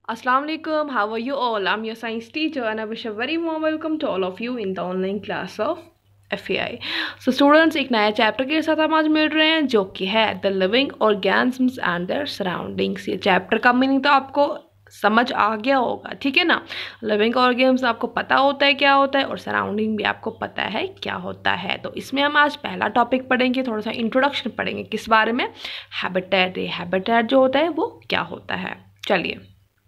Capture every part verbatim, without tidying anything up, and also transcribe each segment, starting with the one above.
Assalamu alaikum, how are you all? I'm your science teacher and I wish a very warm welcome to all of you in the online class of F A I. So students, एक नया chapter के साथ हम आज मिल रहे हैं जो कि है the living organisms and their surroundings. ये चैप्टर का मीनिंग तो आपको समझ आ गया होगा, ठीक है ना। लिविंग ऑर्गेनिज्म आपको पता होता है क्या होता है और सराउंडिंग भी आपको पता है क्या होता है। तो इसमें हम आज पहला टॉपिक पढ़ेंगे, थोड़ा सा इंट्रोडक्शन पढ़ेंगे किस बारे में, हैबिटेट। ये हैबिटेट जो होता है वो क्या होता है। चलिए,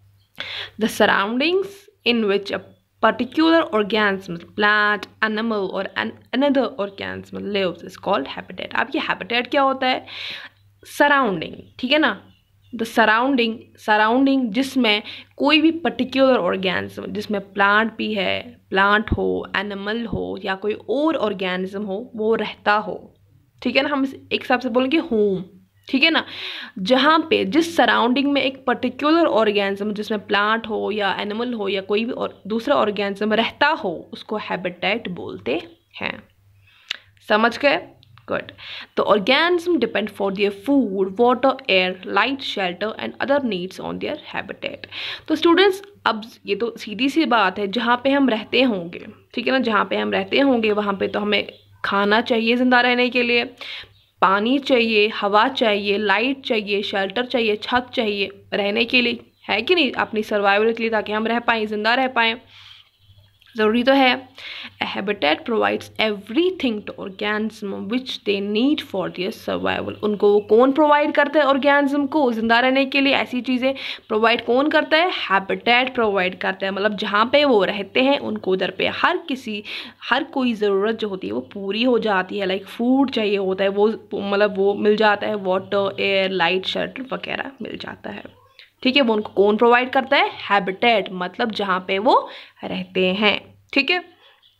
the surroundings in which a particular organism, plant, animal or an another organism lives is called habitat। अब ये habitat क्या होता है? सराउंडिंग, ठीक है ना। द सराउंडिंग सराउंडिंग जिसमें कोई भी पर्टिकुलर ऑर्गेनिज्म, जिसमें प्लांट भी है, प्लांट हो, एनिमल हो या कोई और ऑर्गेनिज्म हो, वो रहता हो, ठीक है ना। हम एक हिसाब से बोलेंगे होम, ठीक है ना। जहाँ पे जिस सराउंडिंग में एक पर्टिकुलर ऑर्गेनिज्म, जिसमें प्लांट हो या एनिमल हो या कोई भी और दूसरा ऑर्गेनिज्म रहता हो, उसको हैबिटेट बोलते हैं। समझ गए? गुड। तो organism depend for their food, water, air, light, shelter and other needs on their habitat. तो स्टूडेंट्स, अब ये तो सीधी सी बात है, जहाँ पे हम रहते होंगे, ठीक है ना, जहाँ पे हम रहते होंगे वहाँ पे तो हमें खाना चाहिए ज़िंदा रहने के लिए, पानी चाहिए, हवा चाहिए, लाइट चाहिए, शेल्टर चाहिए, छत चाहिए रहने के लिए, है कि नहीं, अपनी सर्वाइवल के लिए, ताकि हम रह पाएँ, जिंदा रह पाएँ, ज़रूरी तो है। A habitat provides everything to organism which they need for their survival। उनको वो कौन प्रोवाइड करता है? ऑर्गेनिज्म को जिंदा रहने के लिए ऐसी चीज़ें प्रोवाइड कौन करता है? हैबिटेट प्रोवाइड करता है। मतलब जहाँ पे वो रहते हैं उनको उधर पे हर किसी हर कोई ज़रूरत जो होती है वो पूरी हो जाती है। लाइक फूड चाहिए होता है, वो मतलब वो मिल जाता है, वाटर, एयर, लाइट, शेल्टर वगैरह मिल जाता है, ठीक है। वो उनको कौन प्रोवाइड करता है? हैबिटेट, मतलब जहाँ पे वो रहते हैं, ठीक है।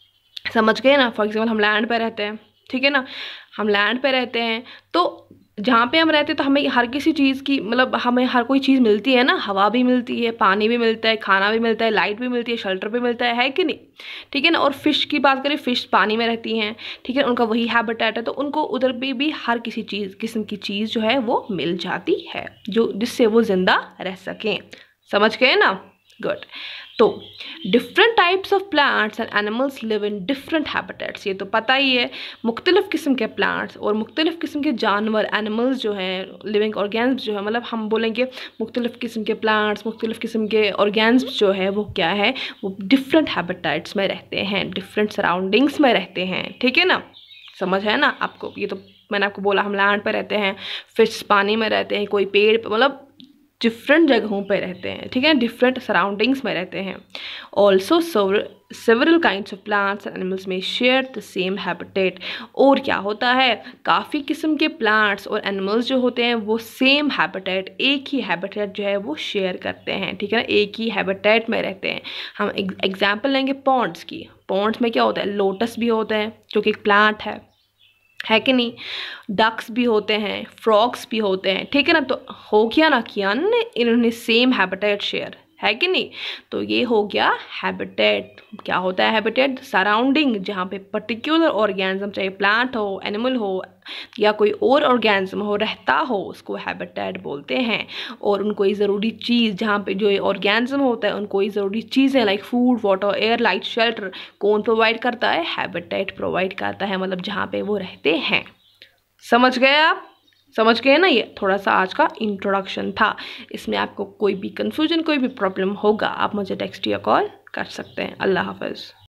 समझ गए ना। फॉर एग्जाम्पल हम लैंड पे रहते हैं, ठीक है ना, हम लैंड पे रहते हैं, तो जहाँ पे हम रहते हैं तो हमें हर किसी चीज़ की, मतलब हमें हर कोई चीज़ मिलती है ना। हवा भी मिलती है, पानी भी मिलता है, खाना भी मिलता है, लाइट भी मिलती है, शेल्टर भी मिलता है, है कि नहीं, ठीक है ना। और फिश की बात करें, फिश पानी में रहती हैं, ठीक है, उनका वही हैबिटेट है, तो उनको उधर भी भी हर किसी चीज़ किस्म की चीज़ जो है वो मिल जाती है, जो जिससे वो जिंदा रह सकें। समझ गए ना। गुड। तो different types of plants and animals live in different habitats. ये तो पता ही है, मुख्तलिफ किस्म के प्लांट्स और मुख्तलिफ किस्म के जानवर, एनिमल्स जो हैं, लिविंग ऑर्गेनिज्म जो है, मतलब हम बोलेंगे मुख्तलिफ किस्म के प्लांट्स, मुख्तलिफ किस्म के ऑर्गेनिज्म जो है वो क्या है, वो डिफरेंट हैबिटेट्स में रहते हैं, डिफरेंट सराउंडिंग्स में रहते हैं, ठीक है ना। समझ है ना आपको। ये तो मैंने आपको बोला, हम लैंड पर रहते हैं, फिश पानी में रहते हैं, कोई पेड़ पर, मतलब डिफरेंट जगहों पे रहते हैं, ठीक है, डिफरेंट सराउंडिंग्स में रहते हैं। Also several kinds of plants and animals may share the same habitat. और क्या होता है, काफ़ी किस्म के प्लांट्स और एनिमल्स जो होते हैं वो सेम हैबिटेट, एक ही हैबिटेट जो है वो शेयर करते हैं, ठीक है ना, एक ही हैबिटेट में रहते हैं। हम एग्जाम्पल लेंगे पॉन्ड्स की। पॉन्ड्स में क्या होता है, लोटस भी होता है जो कि एक प्लांट है है कि नहीं, डक्स भी होते हैं, फ्रॉग्स भी होते हैं, ठीक है ना। तो हो गया ना, किया ना इन्होंने सेम हैबिटेट शेयर, है कि नहीं। तो ये हो गया हैबिटेट। क्या होता है हैबिटेट? सराउंडिंग जहाँ पे पर्टिकुलर ऑर्गेनिज्म, चाहे प्लांट हो, एनिमल हो या कोई और ऑर्गेनिज्म हो, रहता हो, उसको हैबिटेट बोलते हैं। और उनको ये ज़रूरी चीज़, जहाँ पे जो ऑर्गेनिज्म होता है उनको ये ज़रूरी चीज़ें like food, water, air, light, shelter कौन प्रोवाइड करता है? हैबिटेट प्रोवाइड करता है, मतलब जहाँ पे वो रहते हैं। समझ गए आप? समझ गए ना। ये थोड़ा सा आज का इंट्रोडक्शन था। इसमें आपको कोई भी कंफ्यूजन, कोई भी प्रॉब्लम होगा, आप मुझे टेक्स्ट या कॉल कर सकते हैं। अल्लाह हाफ़िज़।